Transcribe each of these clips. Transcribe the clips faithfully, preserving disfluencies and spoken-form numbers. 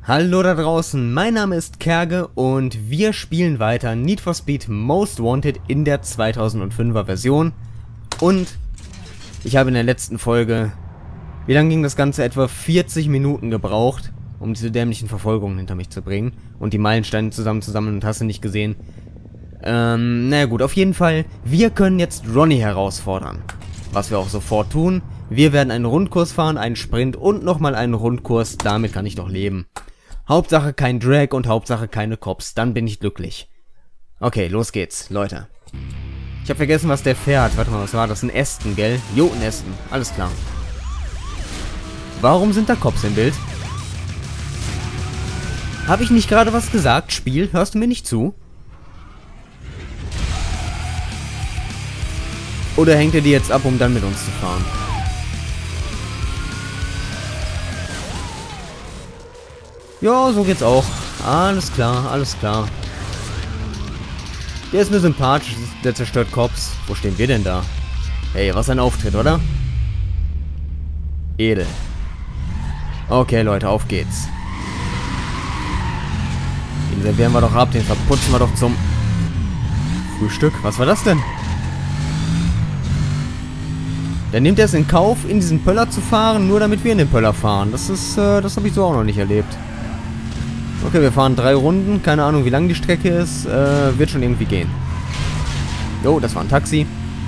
Hallo da draußen, mein Name ist Kerge und wir spielen weiter Need for Speed Most Wanted in der zweitausendfünfer Version. Und ich habe in der letzten Folge, wie lange ging das Ganze, etwa vierzig Minuten gebraucht, um diese dämlichen Verfolgungen hinter mich zu bringen und die Meilensteine zusammenzusammeln, und hast du nicht gesehen. Ähm, naja gut, auf jeden Fall, wir können jetzt Ronnie herausfordern, was wir auch sofort tun. Wir werden einen Rundkurs fahren, einen Sprint und nochmal einen Rundkurs, damit kann ich doch leben. Hauptsache kein Drag und Hauptsache keine Cops, dann bin ich glücklich. Okay, los geht's, Leute. Ich habe vergessen, was der fährt. Warte mal, was war das? Ein Aston, gell? Jo, ein Aston, alles klar. Warum sind da Cops im Bild? Habe ich nicht gerade was gesagt, Spiel? Hörst du mir nicht zu? Oder hängt er die jetzt ab, um dann mit uns zu fahren? Ja, so geht's auch. Alles klar, alles klar. Der ist mir sympathisch, der zerstört Cops. Wo stehen wir denn da? Hey, was ein Auftritt, oder? Edel. Okay, Leute, auf geht's. Den servieren wir doch ab, den verputzen wir doch zum Frühstück. Was war das denn? Dann nimmt er es in Kauf, in diesen Pöller zu fahren, nur damit wir in den Pöller fahren. Das ist, äh, das habe ich so auch noch nicht erlebt. Okay, wir fahren drei Runden. Keine Ahnung, wie lang die Strecke ist. Äh, wird schon irgendwie gehen. Jo, das war ein Taxi.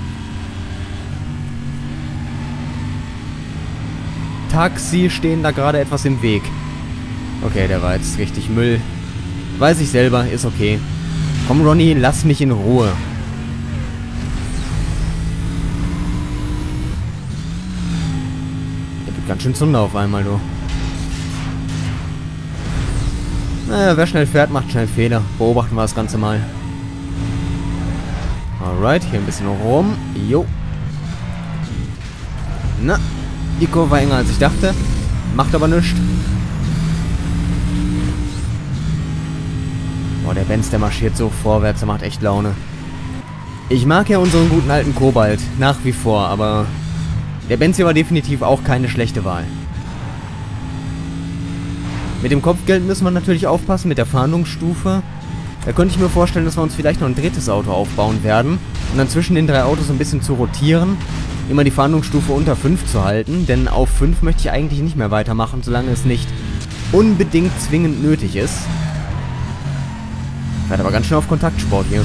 Taxi stehen da gerade etwas im Weg. Okay, der war jetzt richtig Müll. Weiß ich selber, ist okay. Komm, Ronnie, lass mich in Ruhe. Der gibt ganz schön Zunder auf einmal, du. Naja, wer schnell fährt, macht schnell Fehler. Beobachten wir das Ganze mal. Alright, hier ein bisschen rum. Jo. Na, die Kurve war enger als ich dachte. Macht aber nichts. Boah, der Benz, der marschiert so vorwärts, der macht echt Laune. Ich mag ja unseren guten alten Kobalt, nach wie vor, aber der Benz hier war definitiv auch keine schlechte Wahl. Mit dem Kopfgeld müssen wir natürlich aufpassen, mit der Fahndungsstufe. Da könnte ich mir vorstellen, dass wir uns vielleicht noch ein drittes Auto aufbauen werden. Und dann zwischen den drei Autos ein bisschen zu rotieren. Immer die Fahndungsstufe unter fünf zu halten. Denn auf fünf möchte ich eigentlich nicht mehr weitermachen, solange es nicht unbedingt zwingend nötig ist. Ich werde aber ganz schön auf Kontaktsport hier.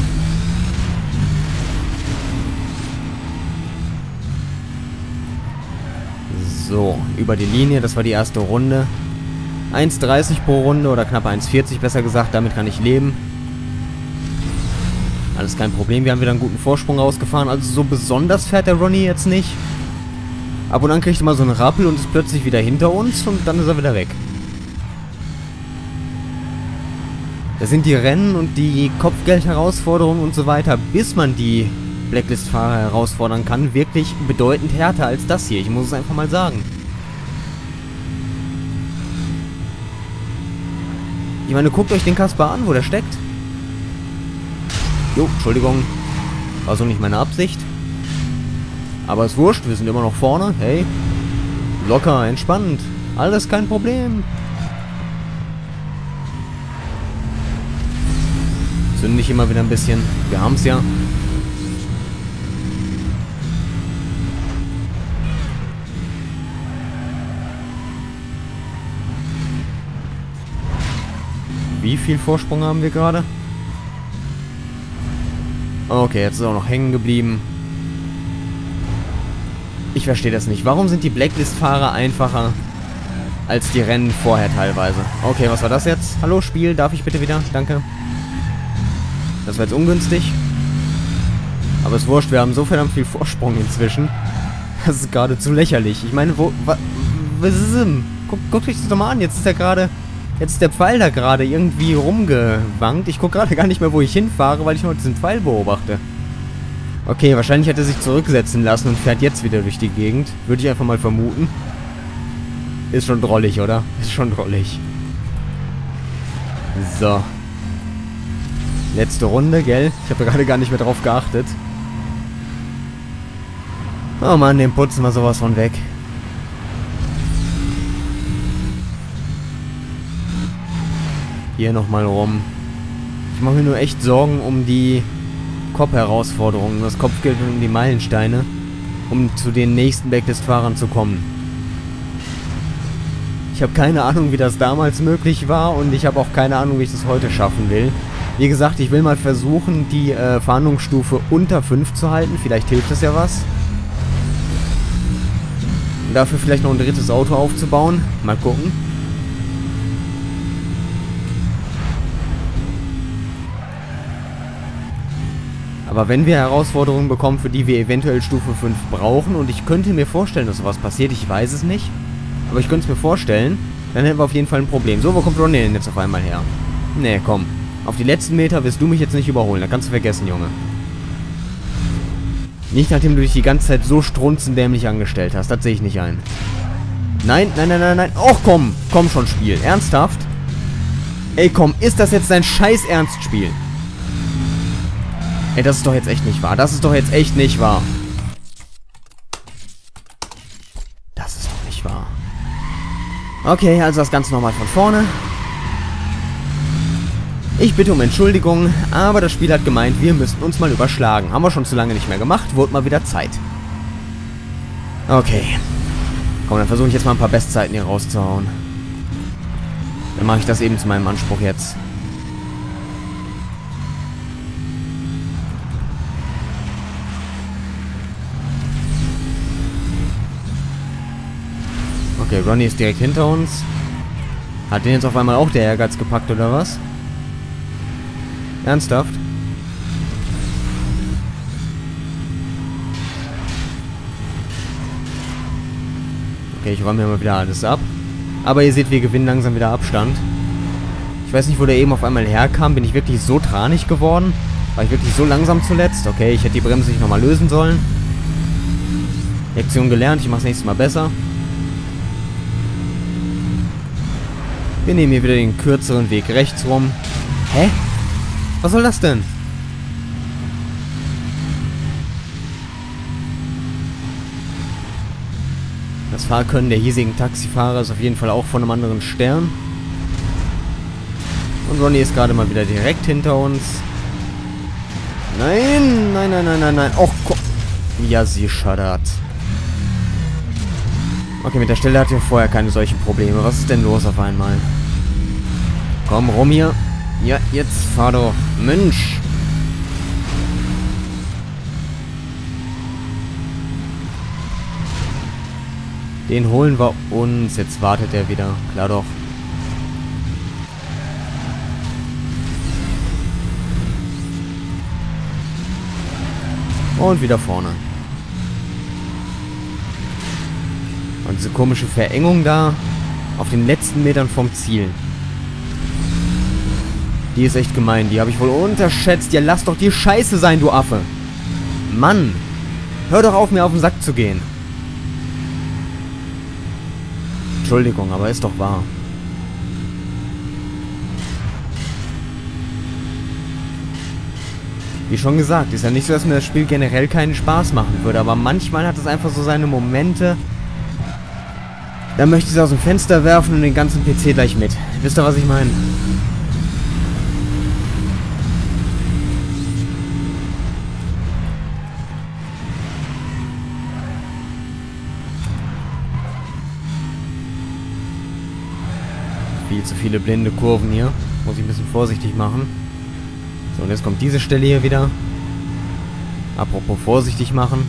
So, über die Linie, das war die erste Runde. eins dreißig pro Runde oder knapp eins vierzig besser gesagt, damit kann ich leben. Alles kein Problem, wir haben wieder einen guten Vorsprung rausgefahren, also so besonders fährt der Ronnie jetzt nicht. Ab und an kriegt er mal so einen Rappel und ist plötzlich wieder hinter uns und dann ist er wieder weg. Das sind die Rennen und die Kopfgeldherausforderungen und so weiter, bis man die Blacklist-Fahrer herausfordern kann, wirklich bedeutend härter als das hier, ich muss es einfach mal sagen. Ich meine, guckt euch den Kasper an, wo der steckt. Jo, Entschuldigung. War so nicht meine Absicht. Aber ist wurscht, wir sind immer noch vorne. Hey. Locker, entspannt. Alles kein Problem. Zünd nicht immer wieder ein bisschen. Wir haben's ja. Wie viel Vorsprung haben wir gerade? Okay, jetzt ist er auch noch hängen geblieben. Ich verstehe das nicht. Warum sind die Blacklist-Fahrer einfacher als die Rennen vorher teilweise? Okay, was war das jetzt? Hallo, Spiel, darf ich bitte wieder? Danke. Das war jetzt ungünstig. Aber ist wurscht, wir haben so verdammt viel Vorsprung inzwischen. Das ist geradezu lächerlich. Ich meine, wo... Was ist denn? Guck, guckt euch das doch mal an. Jetzt ist er gerade... Jetzt ist der Pfeil da gerade irgendwie rumgewankt. Ich gucke gerade gar nicht mehr, wo ich hinfahre, weil ich nur diesen Pfeil beobachte. Okay, wahrscheinlich hat er sich zurücksetzen lassen und fährt jetzt wieder durch die Gegend. Würde ich einfach mal vermuten. Ist schon drollig, oder? Ist schon drollig. So. Letzte Runde, gell? Ich habe gerade gar nicht mehr drauf geachtet. Oh Mann, den putzen wir sowas von weg. hier nochmal rum. Ich mache mir nur echt Sorgen um die Kopf-Herausforderungen, das Kopfgeld und um die Meilensteine, um zu den nächsten Backlist-Fahrern zu kommen. Ich habe keine Ahnung, wie das damals möglich war und ich habe auch keine Ahnung, wie ich das heute schaffen will. Wie gesagt, ich will mal versuchen, die äh, Fahndungsstufe unter fünf zu halten. Vielleicht hilft das ja was. Und dafür vielleicht noch ein drittes Auto aufzubauen. Mal gucken. Aber wenn wir Herausforderungen bekommen, für die wir eventuell Stufe fünf brauchen, und ich könnte mir vorstellen, dass sowas passiert, ich weiß es nicht, aber ich könnte es mir vorstellen, dann hätten wir auf jeden Fall ein Problem. So, wo kommt Ronny denn jetzt auf einmal her? Nee, komm. Auf die letzten Meter wirst du mich jetzt nicht überholen. Da kannst du vergessen, Junge. Nicht nachdem du dich die ganze Zeit so strunzendämlich angestellt hast. Das sehe ich nicht ein. Nein, nein, nein, nein, nein. Och, komm. Komm schon, Spiel. Ernsthaft? Ey, komm. Ist das jetzt dein scheiß Ernstspiel? Ey, das ist doch jetzt echt nicht wahr. Das ist doch jetzt echt nicht wahr. Das ist doch nicht wahr. Okay, also das Ganze nochmal von vorne. Ich bitte um Entschuldigung, aber das Spiel hat gemeint, wir müssten uns mal überschlagen. Haben wir schon zu lange nicht mehr gemacht, wurde mal wieder Zeit. Okay. Komm, dann versuche ich jetzt mal ein paar Bestzeiten hier rauszuhauen. Dann mache ich das eben zu meinem Anspruch jetzt. Okay, Ronny ist direkt hinter uns. Hat den jetzt auf einmal auch der Ehrgeiz gepackt, oder was? Ernsthaft? Okay, ich räume hier mal wieder alles ab. Aber ihr seht, wir gewinnen langsam wieder Abstand. Ich weiß nicht, wo der eben auf einmal herkam. Bin ich wirklich so tranig geworden? War ich wirklich so langsam zuletzt? Okay, ich hätte die Bremse nicht nochmal lösen sollen. Lektion gelernt, ich mache es nächstes Mal besser. Wir nehmen hier wieder den kürzeren Weg rechts rum. Hä? Was soll das denn? Das Fahrkönnen der hiesigen Taxifahrer ist auf jeden Fall auch von einem anderen Stern. Und Ronny ist gerade mal wieder direkt hinter uns. Nein, nein, nein, nein, nein, nein. Och, komm. Ja, sie schaddert. Okay, mit der Stelle hatte ich vorher keine solchen Probleme. Was ist denn los auf einmal? Komm, rum hier. Ja, jetzt fahr doch. Mensch. Den holen wir uns. Jetzt wartet er wieder. Klar doch. Und wieder vorne. Und diese komische Verengung da auf den letzten Metern vom Ziel. Die ist echt gemein. Die habe ich wohl unterschätzt. Ja, lass doch die Scheiße sein, du Affe. Mann. Hör doch auf, mir auf den Sack zu gehen. Entschuldigung, aber ist doch wahr. Wie schon gesagt, ist ja nicht so, dass mir das Spiel generell keinen Spaß machen würde. Aber manchmal hat es einfach so seine Momente. Da möchte ich es aus dem Fenster werfen und den ganzen P C gleich mit. Wisst ihr, was ich meine? Viel zu viele blinde Kurven hier. Muss ich ein bisschen vorsichtig machen. So, und jetzt kommt diese Stelle hier wieder. Apropos vorsichtig machen.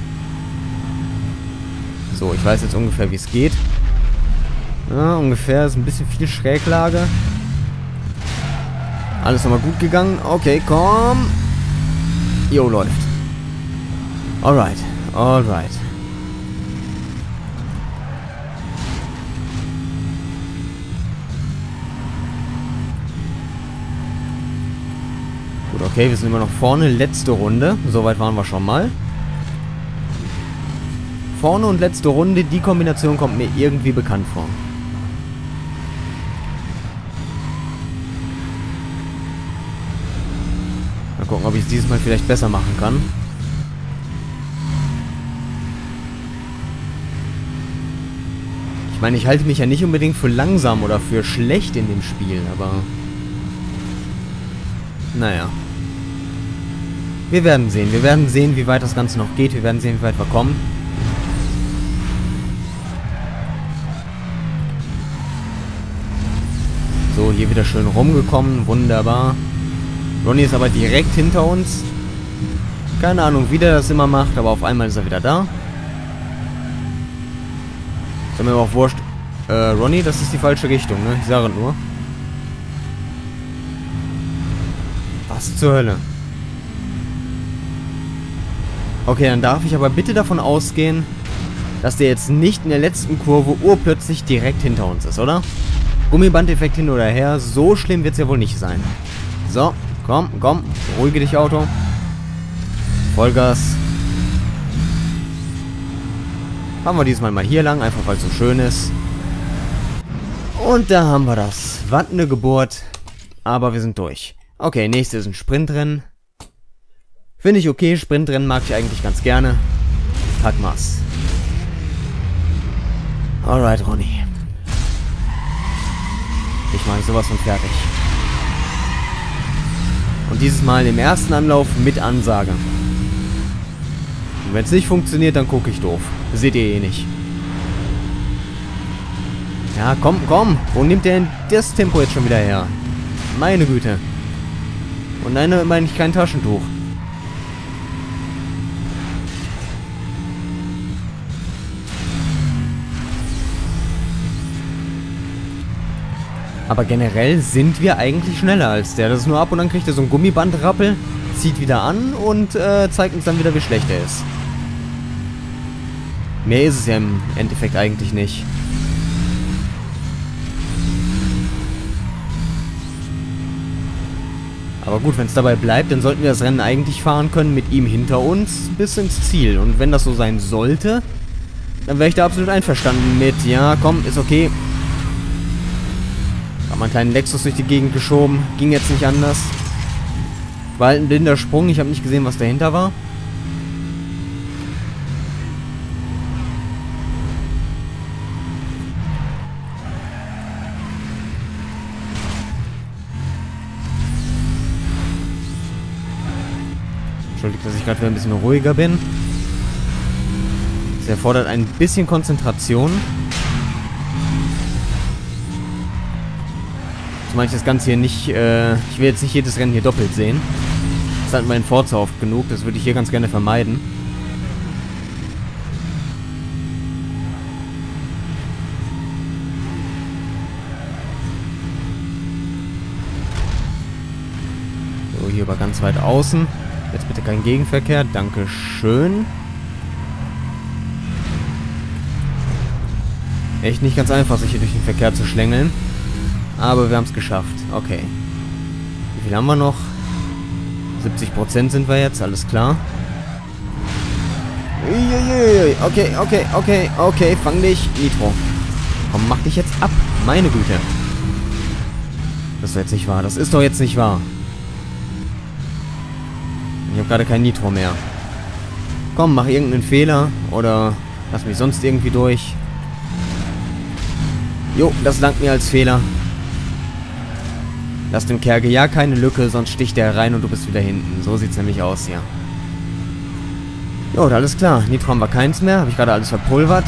So, ich weiß jetzt ungefähr, wie es geht. Ja, ungefähr. Ist ein bisschen viel Schräglage. Alles nochmal gut gegangen. Okay, komm. Jo, läuft. Alright. Alright. Gut, okay, wir sind immer noch vorne. Letzte Runde. Soweit waren wir schon mal. Vorne und letzte Runde. Die Kombination kommt mir irgendwie bekannt vor. Mal gucken, ob ich es dieses Mal vielleicht besser machen kann. Ich meine, ich halte mich ja nicht unbedingt für langsam oder für schlecht in dem Spiel, aber Naja. Wir werden sehen. Wir werden sehen, wie weit das Ganze noch geht. Wir werden sehen, wie weit wir kommen. So, hier wieder schön rumgekommen. Wunderbar. Ronny ist aber direkt hinter uns. Keine Ahnung, wie der das immer macht, aber auf einmal ist er wieder da. Ist mir aber auch wurscht. Äh, Ronny, das ist die falsche Richtung, ne? Ich sage nur. Was zur Hölle? Okay, dann darf ich aber bitte davon ausgehen, dass der jetzt nicht in der letzten Kurve urplötzlich direkt hinter uns ist, oder? Gummibandeffekt hin oder her, so schlimm wird es ja wohl nicht sein. So, komm, komm, beruhige dich, Auto. Vollgas. Fahren wir diesmal mal hier lang, einfach weil es so schön ist. Und da haben wir das. Was eine Geburt. Aber wir sind durch. Okay, nächstes ist ein Sprintrennen. Finde ich okay, Sprintrennen mag ich eigentlich ganz gerne. Packen wir's. Alright, Ronny. Ich mache sowas von fertig. Und dieses Mal im ersten Anlauf mit Ansage. Und wenn es nicht funktioniert, dann gucke ich doof. Seht ihr eh nicht. Ja, komm, komm. Wo nimmt der denn das Tempo jetzt schon wieder her? Meine Güte. Und nein, meine ich kein Taschentuch. Aber generell sind wir eigentlich schneller als der. Das ist nur ab und an kriegt er so ein Gummibandrappel, zieht wieder an und äh, zeigt uns dann wieder, wie schlecht er ist. Mehr ist es ja im Endeffekt eigentlich nicht. Aber gut, wenn es dabei bleibt, dann sollten wir das Rennen eigentlich fahren können mit ihm hinter uns bis ins Ziel. Und wenn das so sein sollte, dann wäre ich da absolut einverstanden mit. Ja, komm, ist okay. Hab mal einen kleinen Lexus durch die Gegend geschoben. Ging jetzt nicht anders. War halt ein blinder Sprung. Ich habe nicht gesehen, was dahinter war. Entschuldigt, dass ich gerade wieder ein bisschen ruhiger bin. Das erfordert ein bisschen Konzentration. Zumal ich das Ganze hier nicht, äh, ich will jetzt nicht jedes Rennen hier doppelt sehen. Das hat mein Forza oft genug, das würde ich hier ganz gerne vermeiden. So, hier war ganz weit außen. Jetzt bitte kein Gegenverkehr, dankeschön. Echt nicht ganz einfach, sich hier durch den Verkehr zu schlängeln. Aber wir haben es geschafft. Okay. Wie viel haben wir noch? siebzig Prozent sind wir jetzt, alles klar. Uiuiui. Okay, okay, okay, okay, fang dich. Nitro. Komm, mach dich jetzt ab. Meine Güte. Das ist doch jetzt nicht wahr. Das ist doch jetzt nicht wahr. Ich habe gerade kein Nitro mehr. Komm, mach irgendeinen Fehler. Oder lass mich sonst irgendwie durch. Jo, das langt mir als Fehler. Lass dem Kerge ja keine Lücke, sonst sticht er rein und du bist wieder hinten. So sieht's nämlich aus hier. Jo, alles klar. Nitro haben wir keins mehr. Habe ich gerade alles verpulvert.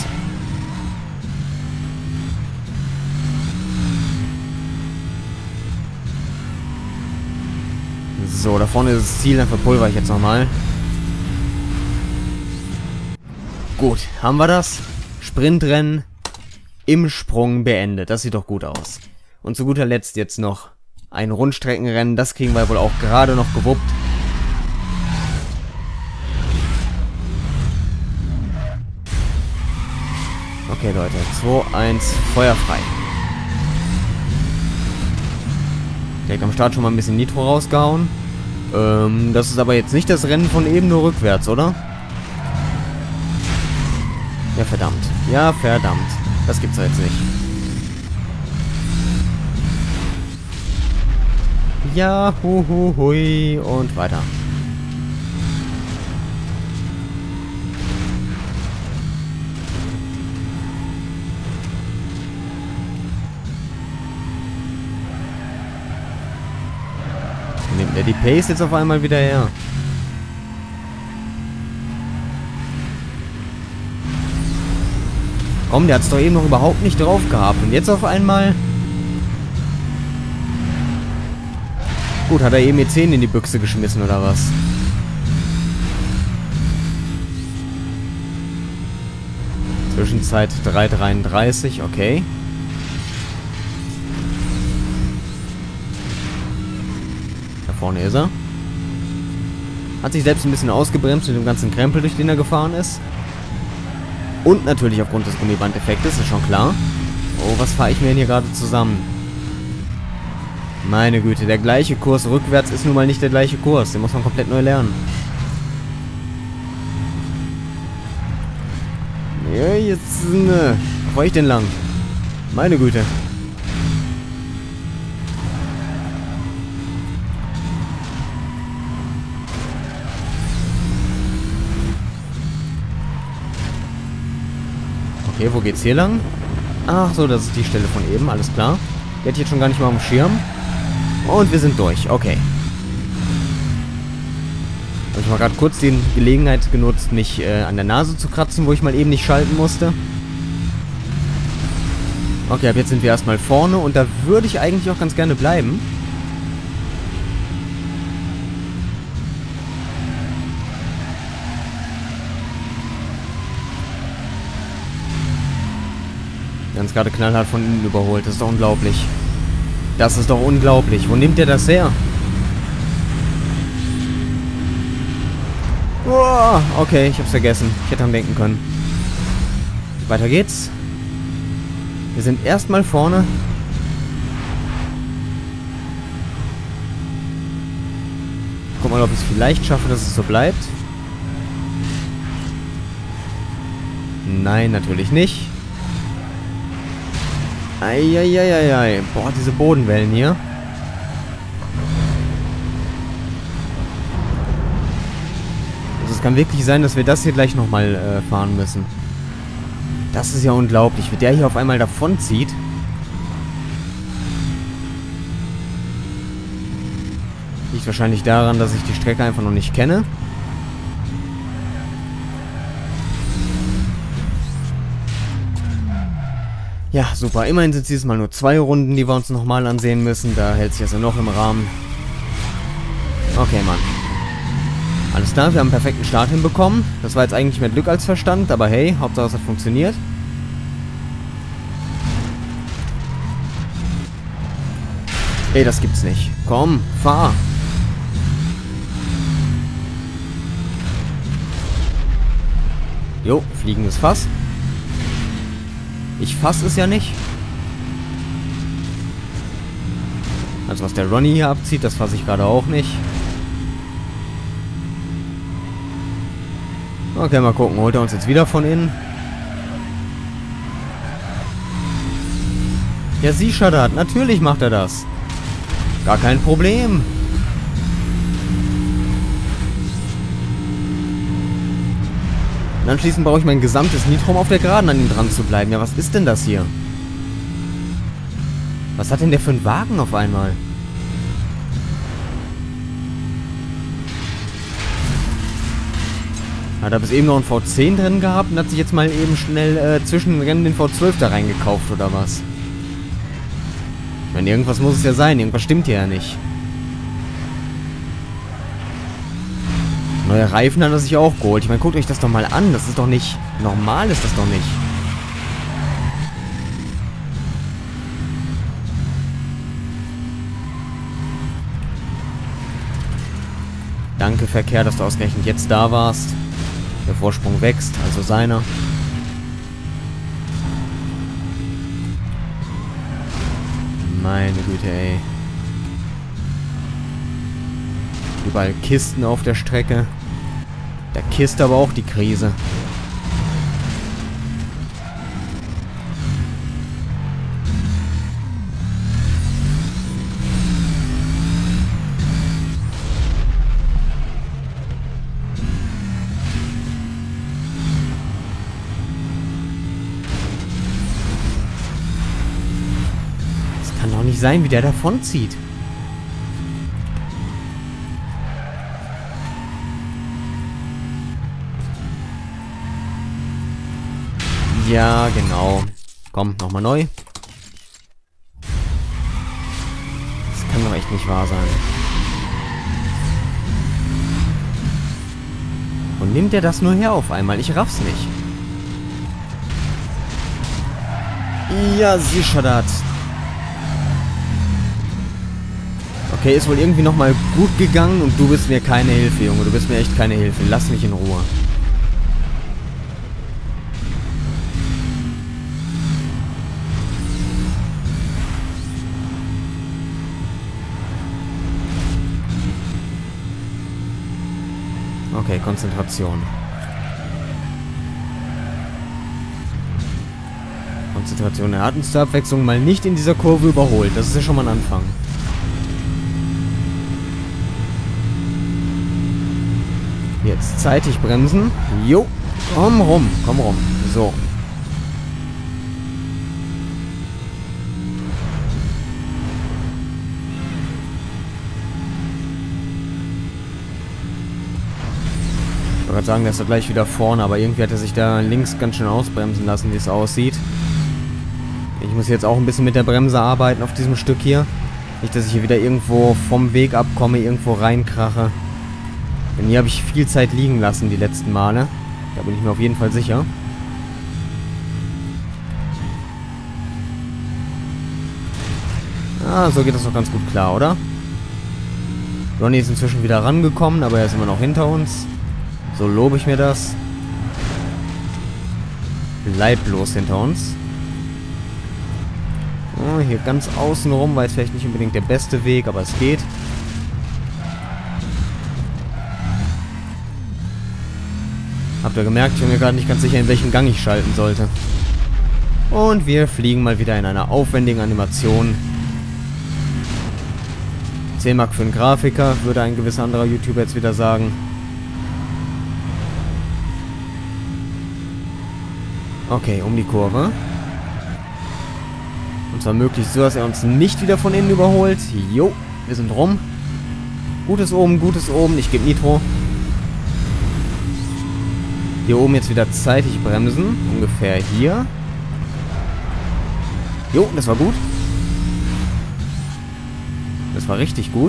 So, da vorne ist das Ziel, dann verpulver ich jetzt nochmal. Gut, haben wir das? Sprintrennen im Sprung beendet. Das sieht doch gut aus. Und zu guter Letzt jetzt noch ein Rundstreckenrennen. Das kriegen wir wohl auch gerade noch gewuppt. Okay, Leute. zwei, eins, feuerfrei. Direkt am Start schon mal ein bisschen Nitro rausgehauen. Ähm, das ist aber jetzt nicht das Rennen von eben, nur rückwärts, oder? Ja, verdammt. Ja, verdammt. Das gibt's ja jetzt nicht. Ja, hu, hu, hui. Und weiter. Nimmt er die Pace jetzt auf einmal wieder her. Komm, der hat es doch eben noch überhaupt nicht drauf gehabt. Und jetzt auf einmal... Gut, hat er eben E zehn in die Büchse geschmissen, oder was? Zwischenzeit drei dreiunddreißig, okay. Da vorne ist er. Hat sich selbst ein bisschen ausgebremst mit dem ganzen Krempel, durch den er gefahren ist. Und natürlich aufgrund des Gummibandeffektes, ist schon klar. Oh, was fahre ich mir denn hier gerade zusammen? Meine Güte, der gleiche Kurs rückwärts ist nun mal nicht der gleiche Kurs. Den muss man komplett neu lernen. Ja, jetzt... Ne, wo fahr ich denn lang? Meine Güte. Okay, wo geht's hier lang? Ach so, das ist die Stelle von eben, alles klar. Der hat jetzt schon gar nicht mal am Schirm. Und wir sind durch, okay. Habe ich mal gerade kurz die Gelegenheit genutzt, mich äh, an der Nase zu kratzen, wo ich mal eben nicht schalten musste. Okay, ab jetzt sind wir erstmal vorne und da würde ich eigentlich auch ganz gerne bleiben. Ganz gerade knallhart von innen überholt. Das ist doch unglaublich. Das ist doch unglaublich. Wo nimmt der das her? Oh, okay, ich hab's vergessen. Ich hätte dran denken können. Weiter geht's. Wir sind erstmal vorne. Guck mal, ob ich es vielleicht schaffe, dass es so bleibt. Nein, natürlich nicht. Eieieiei. Boah, diese Bodenwellen hier. Also es kann wirklich sein, dass wir das hier gleich nochmal äh, fahren müssen. Das ist ja unglaublich, wie der hier auf einmal davonzieht. Liegt wahrscheinlich daran, dass ich die Strecke einfach noch nicht kenne. Ja, super. Immerhin sind es dieses Mal nur zwei Runden, die wir uns nochmal ansehen müssen. Da hält sich also noch im Rahmen. Okay, Mann. Alles klar, wir haben einen perfekten Start hinbekommen. Das war jetzt eigentlich mehr Glück als Verstand, aber hey, Hauptsache es hat funktioniert. Ey, das gibt's nicht. Komm, fahr. Jo, fliegendes Fass. Ich fass es ja nicht. Also was der Ronny hier abzieht, das fasse ich gerade auch nicht. Okay, mal gucken. Holt er uns jetzt wieder von innen? Ja, sieh, Shadat. Natürlich macht er das. Gar kein Problem. Und anschließend brauche ich mein gesamtes Nitro, um auf der Geraden an ihm dran zu bleiben. Ja, was ist denn das hier? Was hat denn der für einen Wagen auf einmal? Hat er bis eben noch einen V zehn drin gehabt und hat sich jetzt mal eben schnell äh, zwischen Rennen den V zwölf da reingekauft, oder was? Ich meine, irgendwas muss es ja sein. Irgendwas stimmt hier ja nicht. Neue Reifen hat er sich auch geholt. Ich meine, guckt euch das doch mal an. Das ist doch nicht... Normal ist das doch nicht. Danke, Verkehr, dass du ausgerechnet jetzt da warst. Der Vorsprung wächst, also seiner. Meine Güte, ey. Überall Kisten auf der Strecke. Da kisst aber auch die Krise. Das kann doch nicht sein, wie der davonzieht. Ja, genau. Komm, nochmal neu. Das kann doch echt nicht wahr sein. Und nimmt er das nur her auf einmal? Ich raff's nicht. Ja, sicher das. Okay, ist wohl irgendwie nochmal gut gegangen und du bist mir keine Hilfe, Junge. Du bist mir echt keine Hilfe. Lass mich in Ruhe. Okay, Konzentration. Konzentration. Er hat uns zur Abwechslung mal nicht in dieser Kurve überholt. Das ist ja schon mal ein Anfang. Jetzt zeitig bremsen. Jo. Komm rum. Komm rum. So. Ich wollte gerade sagen, der ist doch gleich wieder vorne, aber irgendwie hat er sich da links ganz schön ausbremsen lassen, wie es aussieht. Ich muss jetzt auch ein bisschen mit der Bremse arbeiten auf diesem Stück hier. Nicht, dass ich hier wieder irgendwo vom Weg abkomme, irgendwo reinkrache. Denn hier habe ich viel Zeit liegen lassen die letzten Male. Da bin ich mir auf jeden Fall sicher. Ah, so geht das doch ganz gut klar, oder? Ronny ist inzwischen wieder rangekommen, aber er ist immer noch hinter uns. So lobe ich mir das. Bleib bloß hinter uns. Oh, hier ganz außen rum war jetzt vielleicht nicht unbedingt der beste Weg, aber es geht. Habt ihr gemerkt, ich bin mir gerade nicht ganz sicher, in welchen Gang ich schalten sollte. Und wir fliegen mal wieder in einer aufwendigen Animation. zehn Mark für einen Grafiker, würde ein gewisser anderer YouTuber jetzt wieder sagen. Okay, um die Kurve. Und zwar möglichst so, dass er uns nicht wieder von innen überholt. Jo, wir sind rum. Gutes oben, gutes oben. Ich gebe Nitro. Hier oben jetzt wieder zeitig bremsen. Ungefähr hier. Jo, das war gut. Das war richtig gut.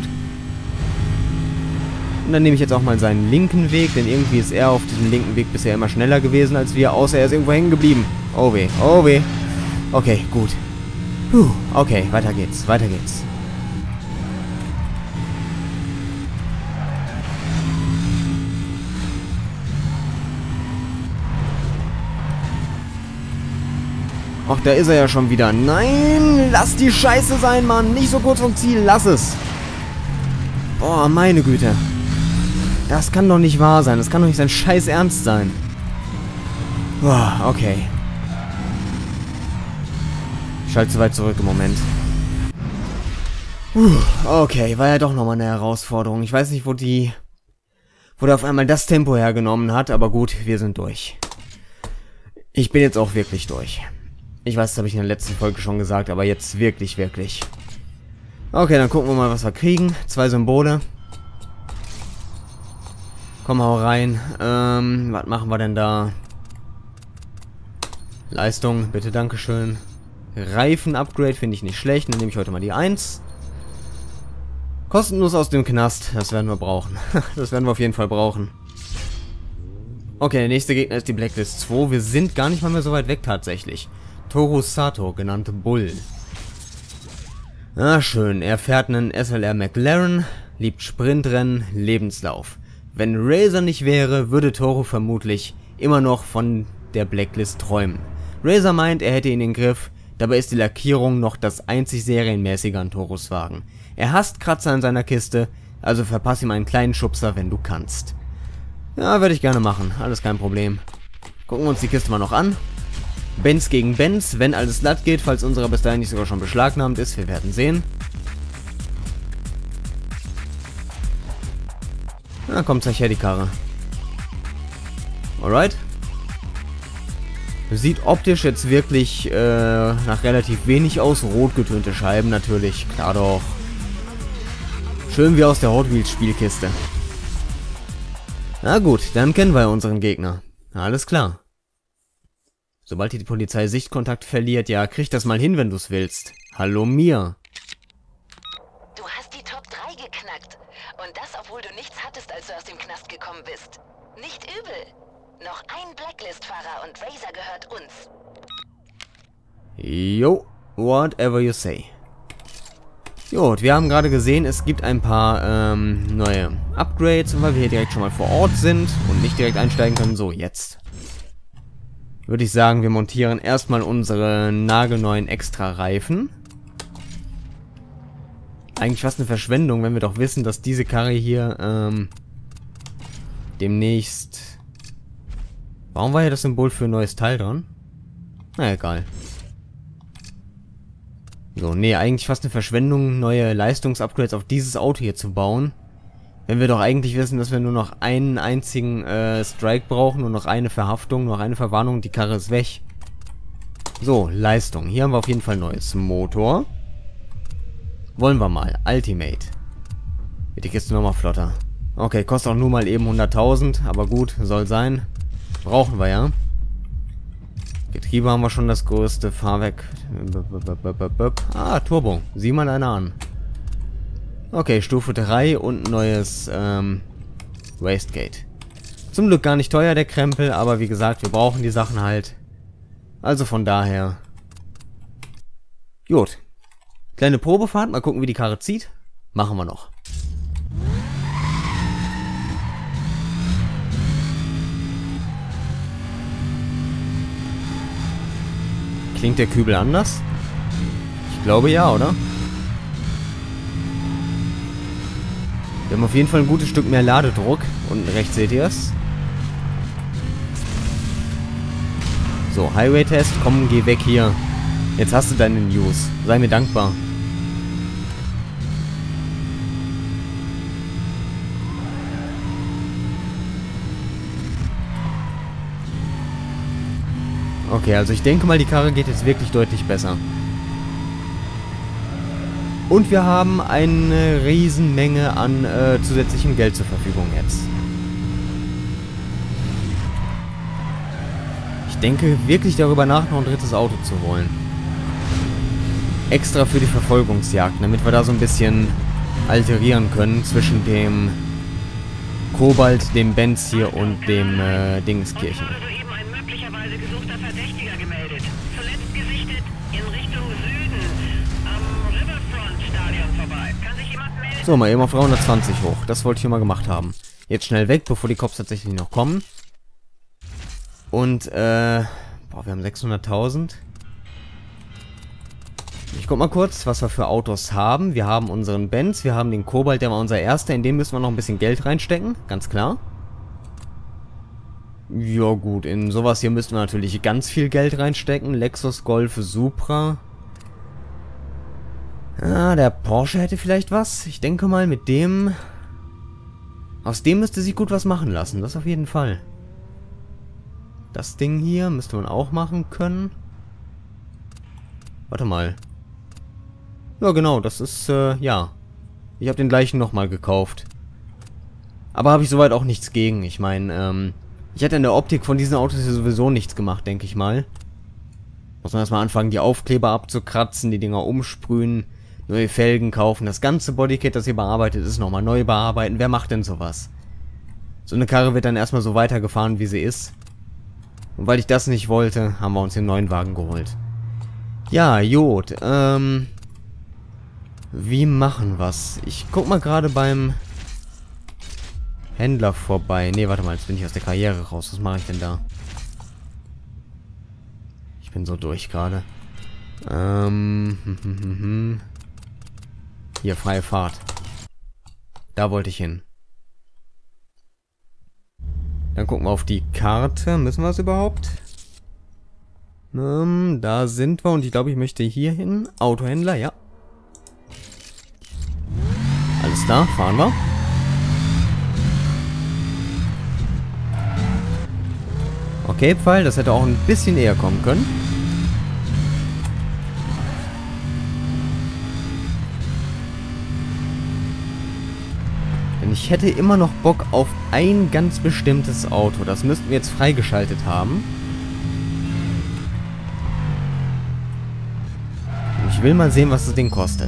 Und dann nehme ich jetzt auch mal seinen linken Weg, denn irgendwie ist er auf diesem linken Weg bisher immer schneller gewesen als wir, außer er ist irgendwo hängen geblieben. Oh weh, oh weh. Okay, gut. Puh, okay, weiter geht's, weiter geht's. Ach, da ist er ja schon wieder. Nein, lass die Scheiße sein, Mann. Nicht so kurz vom Ziel, lass es. Boah, meine Güte. Das kann doch nicht wahr sein. Das kann doch nicht sein Scheiß Ernst sein. Boah, okay. Ich schalte zu weit zurück im Moment. Puh, okay, war ja doch nochmal eine Herausforderung. Ich weiß nicht, wo die... wo der auf einmal das Tempo hergenommen hat, aber gut, wir sind durch. Ich bin jetzt auch wirklich durch. Ich weiß, das habe ich in der letzten Folge schon gesagt, aber jetzt wirklich, wirklich. Okay, dann gucken wir mal, was wir kriegen. Zwei Symbole. Komm, hau rein. Ähm, was machen wir denn da? Leistung, bitte, dankeschön. Reifen-Upgrade finde ich nicht schlecht. Dann nehme ich heute mal die eins. Kostenlos aus dem Knast. Das werden wir brauchen. Das werden wir auf jeden Fall brauchen. Okay, der nächste Gegner ist die Blacklist zwei. Wir sind gar nicht mal mehr so weit weg tatsächlich. Toru Sato, genannt Bull. Ah, schön. Er fährt einen S L R McLaren, liebt Sprintrennen, Lebenslauf. Wenn Razor nicht wäre, würde Toru vermutlich immer noch von der Blacklist träumen. Razor meint, er hätte ihn in den Griff, dabei ist die Lackierung noch das einzig Serienmäßige an Torus Wagen. Er hasst Kratzer in seiner Kiste, also verpass ihm einen kleinen Schubser, wenn du kannst. Ja, würde ich gerne machen, alles kein Problem. Gucken wir uns die Kiste mal noch an. Benz gegen Benz, wenn alles glatt geht, falls unserer bis dahin nicht sogar schon beschlagnahmt ist, wir werden sehen. Na komm, zeig her die Karre. Alright. Sieht optisch jetzt wirklich äh, nach relativ wenig aus. Rot getönte Scheiben natürlich, klar doch. Schön wie aus der Hot Wheels Spielkiste. Na gut, dann kennen wir unseren Gegner. Alles klar. Sobald die Polizei Sichtkontakt verliert, ja, krieg das mal hin, wenn du's willst. Hallo Mia. Du hast die Top drei geknackt. Und das, obwohl du nichts hattest, als du aus dem Knast gekommen bist. Nicht übel. Noch ein Blacklist-Fahrer und Razor gehört uns. Jo, whatever you say. Gut, wir haben gerade gesehen, es gibt ein paar ähm, neue Upgrades, weil wir hier direkt schon mal vor Ort sind und nicht direkt einsteigen können. So, jetzt würde ich sagen, wir montieren erstmal unsere nagelneuen Extra-Reifen. Eigentlich fast eine Verschwendung, wenn wir doch wissen, dass diese Karre hier ähm, demnächst... Warum war hier das Symbol für ein neues Teil dran? Na egal. So, nee, eigentlich fast eine Verschwendung, neue Leistungsupgrades auf dieses Auto hier zu bauen. Wenn wir doch eigentlich wissen, dass wir nur noch einen einzigen äh, Strike brauchen, nur noch eine Verhaftung, nur noch eine Verwarnung, die Karre ist weg. So, Leistung. Hier haben wir auf jeden Fall neues Motor. Wollen wir mal. Ultimate. Wird die Kiste nochmal flotter. Okay, kostet auch nur mal eben hunderttausend, aber gut, soll sein. Brauchen wir ja. Getriebe haben wir schon das größte. Fahrwerk. Ah, Turbo. Sieh mal einer an. Okay, Stufe drei und neues ähm, Wastegate. Zum Glück gar nicht teuer, der Krempel, aber wie gesagt, wir brauchen die Sachen halt. Also von daher. Gut. Kleine Probefahrt, mal gucken, wie die Karre zieht. Machen wir noch. Klingt der Kübel anders? Ich glaube ja, oder? Wir haben auf jeden Fall ein gutes Stück mehr Ladedruck. Unten rechts seht ihr es. So, Highway-Test. Komm, geh weg hier. Jetzt hast du deine News. Sei mir dankbar. Okay, also ich denke mal, die Karre geht jetzt wirklich deutlich besser. Und wir haben eine Riesenmenge an äh, zusätzlichem Geld zur Verfügung jetzt. Ich denke wirklich darüber nach, noch ein drittes Auto zu holen. Extra für die Verfolgungsjagd, damit wir da so ein bisschen alterieren können zwischen dem Kobalt, dem Benz hier und dem äh, Dingskirchen. So, mal eben auf dreihundertzwanzig hoch. Das wollte ich hier mal gemacht haben. Jetzt schnell weg, bevor die Cops tatsächlich noch kommen. Und, äh... boah, wir haben sechshunderttausend. Ich guck mal kurz, was wir für Autos haben. Wir haben unseren Benz, wir haben den Kobalt, der war unser erster. In den müssen wir noch ein bisschen Geld reinstecken, ganz klar. Ja gut, in sowas hier müssten wir natürlich ganz viel Geld reinstecken. Lexus, Golf, Supra... Ah, der Porsche hätte vielleicht was. Ich denke mal, mit dem... Aus dem müsste sich gut was machen lassen. Das auf jeden Fall. Das Ding hier müsste man auch machen können. Warte mal. Ja, genau. Das ist, äh, ja. Ich habe den gleichen nochmal gekauft. Aber habe ich soweit auch nichts gegen. Ich meine, ähm... ich hätte in der Optik von diesen Autos hier sowieso nichts gemacht, denke ich mal. Muss man erstmal anfangen, die Aufkleber abzukratzen, die Dinger umsprühen... Neue Felgen kaufen, das ganze Bodykit, das hier bearbeitet ist, nochmal neu bearbeiten. Wer macht denn sowas? So eine Karre wird dann erstmal so weitergefahren, wie sie ist. Und weil ich das nicht wollte, haben wir uns den neuen Wagen geholt. Ja, Jod, ähm... wie machen wir's? Ich guck mal gerade beim Händler vorbei. Ne, warte mal, jetzt bin ich aus der Karriere raus. Was mache ich denn da? Ich bin so durch gerade. Ähm... Hm, hm, hm, hm. Hier, freie Fahrt. Da wollte ich hin. Dann gucken wir auf die Karte. Müssen wir es überhaupt? Ähm, da sind wir und ich glaube, ich möchte hier hin. Autohändler, ja. Alles klar, fahren wir. Okay, Pfeil, das hätte auch ein bisschen eher kommen können. Denn ich hätte immer noch Bock auf ein ganz bestimmtes Auto. Das müssten wir jetzt freigeschaltet haben. will mal sehen, was das Ding kostet.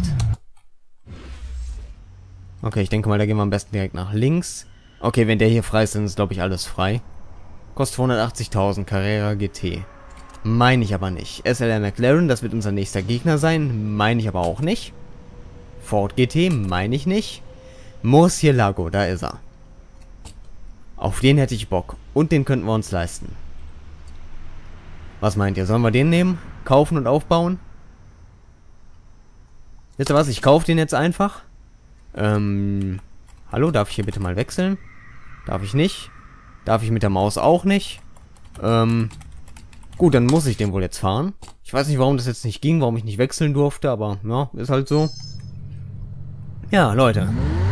Okay, ich denke mal, da gehen wir am besten direkt nach links. Okay, wenn der hier frei ist, dann ist, glaube ich, alles frei. Kostet zweihundertachtzigtausend, Carrera G T. Meine ich aber nicht. S L R McLaren, das wird unser nächster Gegner sein. Meine ich aber auch nicht. Ford G T, meine ich nicht. Murcielago, da ist er. Auf den hätte ich Bock. Und den könnten wir uns leisten. Was meint ihr? Sollen wir den nehmen? Kaufen und aufbauen? Wisst ihr was? Ich kaufe den jetzt einfach. Ähm, hallo, darf ich hier bitte mal wechseln? Darf ich nicht. Darf ich mit der Maus auch nicht. Ähm, gut, dann muss ich den wohl jetzt fahren. Ich weiß nicht, warum das jetzt nicht ging, warum ich nicht wechseln durfte, aber ja, ist halt so. Ja, Leute.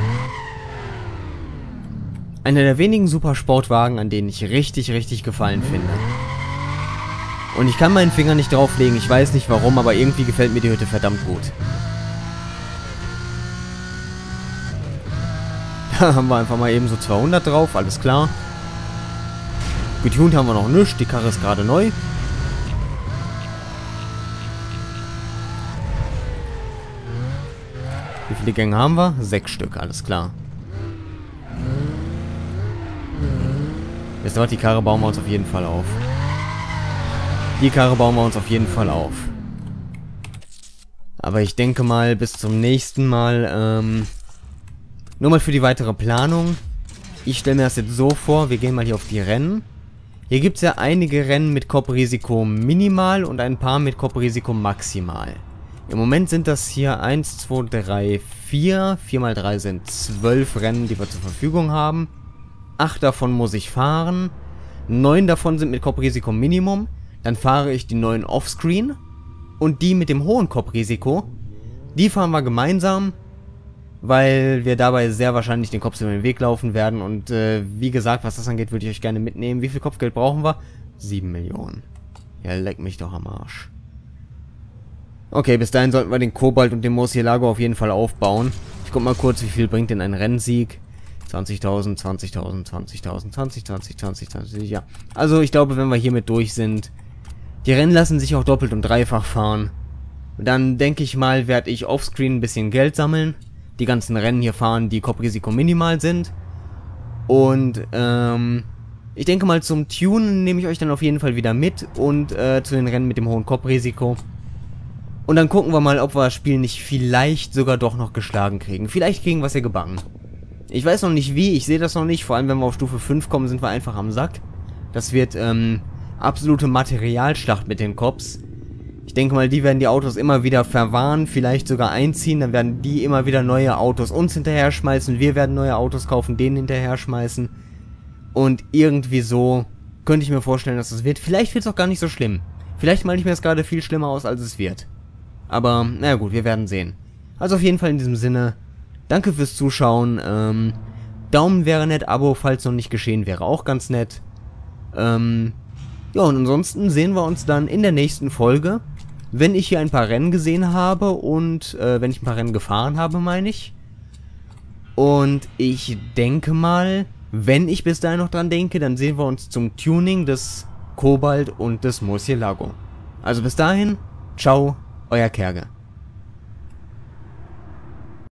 Einer der wenigen Supersportwagen, an denen ich richtig, richtig Gefallen finde. Und ich kann meinen Finger nicht drauflegen, ich weiß nicht warum, aber irgendwie gefällt mir die Hütte verdammt gut. Da haben wir einfach mal eben so zweihundert drauf, alles klar. Getuned haben wir noch nichts, die Karre ist gerade neu. Wie viele Gänge haben wir? Sechs Stück, alles klar. Wisst ihr was, die Karre bauen wir uns auf jeden Fall auf. Die Karre bauen wir uns auf jeden Fall auf. Aber ich denke mal, bis zum nächsten Mal, ähm, nur mal für die weitere Planung. Ich stelle mir das jetzt so vor, wir gehen mal hier auf die Rennen. Hier gibt es ja einige Rennen mit Kopfrisiko minimal und ein paar mit Kopfrisiko maximal. Im Moment sind das hier eins, zwei, drei, vier. vier mal drei sind zwölf Rennen, die wir zur Verfügung haben. acht davon muss ich fahren. neun davon sind mit Kopfrisiko Minimum. Dann fahre ich die neun offscreen. Und die mit dem hohen Kopfrisiko, die fahren wir gemeinsam, weil wir dabei sehr wahrscheinlich den Cops über den Weg laufen werden. Und äh, wie gesagt, was das angeht, würde ich euch gerne mitnehmen. Wie viel Kopfgeld brauchen wir? sieben Millionen. Ja, leck mich doch am Arsch. Okay, bis dahin sollten wir den Kobalt und den Murcielago auf jeden Fall aufbauen. Ich guck mal kurz, wie viel bringt denn ein Rennsieg? zwanzigtausend, zwanzigtausend, zwanzigtausend, zwanzig, zwanzig, zwanzig, zwanzig, ja. Also ich glaube, wenn wir hiermit durch sind, die Rennen lassen sich auch doppelt und dreifach fahren. Dann denke ich mal, werde ich offscreen ein bisschen Geld sammeln. Die ganzen Rennen hier fahren, die Kopfrisiko minimal sind. Und ähm, ich denke mal, zum Tunen nehme ich euch dann auf jeden Fall wieder mit. Und äh, zu den Rennen mit dem hohen Kopfrisiko. Und dann gucken wir mal, ob wir das Spiel nicht vielleicht sogar doch noch geschlagen kriegen. Vielleicht kriegen wir es ja gebacken. Ich weiß noch nicht wie, ich sehe das noch nicht. Vor allem, wenn wir auf Stufe fünf kommen, sind wir einfach am Sack. Das wird ähm, absolute Materialschlacht mit den Cops. Ich denke mal, die werden die Autos immer wieder verwahren, vielleicht sogar einziehen. Dann werden die immer wieder neue Autos uns hinterher schmeißen. Wir werden neue Autos kaufen, denen hinterher schmeißen. Und irgendwie so könnte ich mir vorstellen, dass das wird. Vielleicht wird es auch gar nicht so schlimm. Vielleicht male ich mir das gerade viel schlimmer aus, als es wird. Aber, naja gut, wir werden sehen. Also auf jeden Fall in diesem Sinne, danke fürs Zuschauen. Ähm, Daumen wäre nett, Abo, falls noch nicht geschehen, wäre auch ganz nett. Ähm, ja, und ansonsten sehen wir uns dann in der nächsten Folge, wenn ich hier ein paar Rennen gesehen habe und äh, wenn ich ein paar Rennen gefahren habe, meine ich. Und ich denke mal, wenn ich bis dahin noch dran denke, dann sehen wir uns zum Tuning des Kobalt und des Murcielago. Also bis dahin, ciao, euer Kerge.